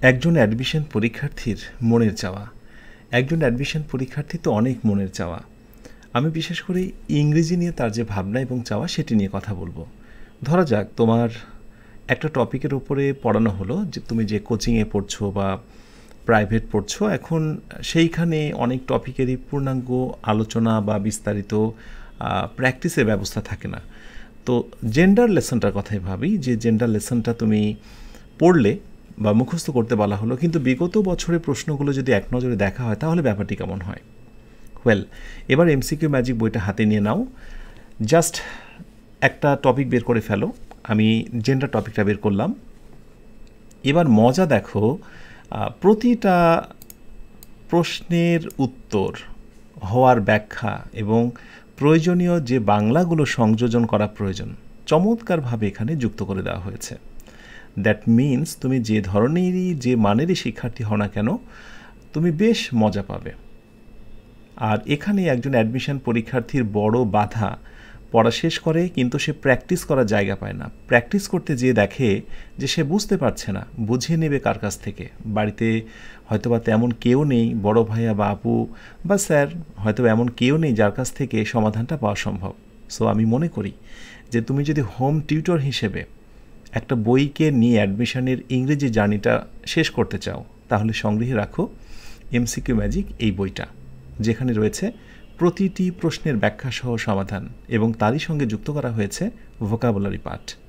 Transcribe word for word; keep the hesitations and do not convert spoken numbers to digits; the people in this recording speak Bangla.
একজন অ্যাডমিশন পরীক্ষার্থীর মনের চাওয়া। একজন অ্যাডমিশন পরীক্ষার্থী তো অনেক মনের চাওয়া। আমি বিশেষ করে ইংরেজি নিয়ে তার যে ভাবনা এবং চাওয়া সেটি নিয়ে কথা বলবো। ধরা যাক তোমার একটা টপিকের উপরে পড়ানো হলো যে তুমি যে কোচিংয়ে পড়ছো বা প্রাইভেট পড়ছো, এখন সেইখানে অনেক টপিকেরই পূর্ণাঙ্গ আলোচনা বা বিস্তারিত প্র্যাকটিসের ব্যবস্থা থাকে না। তো জেন্ডার লেসনটার কথাই ভাবি, যে জেন্ডার লেসনটা তুমি পড়লে বা মুখস্থ করতে বলা হলো, কিন্তু বিগত বছরের প্রশ্নগুলো যদি এক নজরে দেখা হয় তাহলে ব্যাপারটি কেমন হয়? ওয়েল, এবার এমসিকিউ ম্যাজিক বইটা হাতে নিয়ে নাও, জাস্ট একটা টপিক বের করে ফেলো। আমি জেন্ডার টপিকটা বের করলাম। এবার মজা দেখো, প্রতিটা প্রশ্নের উত্তর হওয়ার ব্যাখ্যা এবং প্রয়োজনীয় যে বাংলাগুলো সংযোজন করা প্রয়োজন চমৎকারভাবে এখানে যুক্ত করে দেওয়া হয়েছে। দ্যাট মিনস তুমি যে ধরনেরই যে মানেরই শিক্ষার্থী হও না কেন, তুমি বেশ মজা পাবে। আর এখানে একজন অ্যাডমিশন পরীক্ষার্থীর বড় বাধা, পড়া শেষ করে কিন্তু সে প্র্যাকটিস করার জায়গা পায় না। প্র্যাকটিস করতে যেয়ে দেখে যে সে বুঝতে পারছে না, বুঝিয়ে নেবে কার কাছ থেকে? বাড়িতে হয়তোবা তেমন কেউ নেই, বড় ভাইয়া বা আপু বা স্যার হয়তো এমন কেউ নেই যার কাছ থেকে সমাধানটা পাওয়া সম্ভব। সো আমি মনে করি যে তুমি যদি হোম টিউটর হিসেবে একটা বইকে নিয়ে অ্যাডমিশনের ইংরেজি জার্নিটা শেষ করতে চাও, তাহলে সংগ্রহে রাখো এমসিকিউ ম্যাজিক এই বইটা, যেখানে রয়েছে প্রতিটি প্রশ্নের ব্যাখ্যা সহ সমাধান এবং তারই সঙ্গে যুক্ত করা হয়েছে ভোকাবুলারি পাঠ।